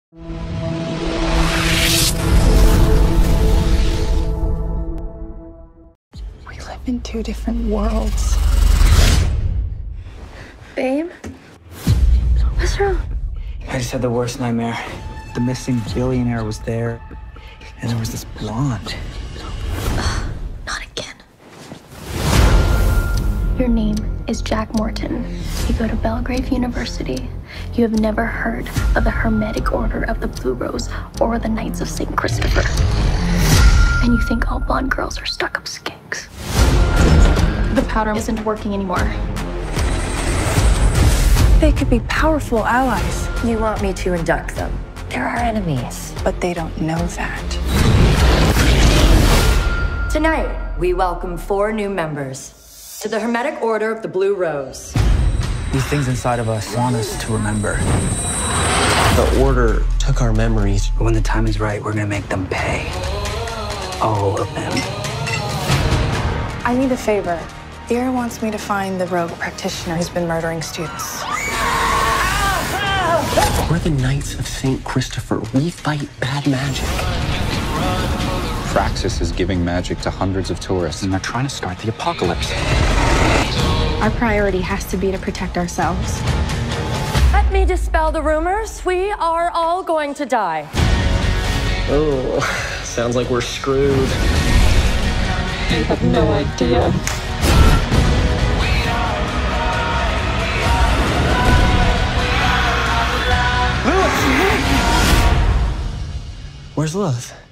We live in two different worlds. Babe? What's wrong? I just had the worst nightmare. The missing billionaire was there, and there was this blonde. Not again. Your name is Jack Morton. You go to Belgrave University. You have never heard of the Hermetic Order of the Blue Rose or the Knights of St. Christopher. And you think all blonde girls are stuck-up skinks. The powder isn't working anymore. They could be powerful allies, You want me to induct them? They're our enemies. but they don't know that. Tonight, we welcome 4 new members to the Hermetic Order of the Blue Rose. These things inside of us want us to remember. The Order took our memories. But when the time is right, we're gonna make them pay. All of them. I need a favor. Vera wants me to find the rogue practitioner who's been murdering students. We're the Knights of St. Christopher. We fight bad magic. Praxis is giving magic to hundreds of tourists. And they're trying to start the apocalypse. Our priority has to be to protect ourselves. Let me dispel the rumors. We are all going to die. Oh, sounds like we're screwed. I have no idea. Where's Lilith?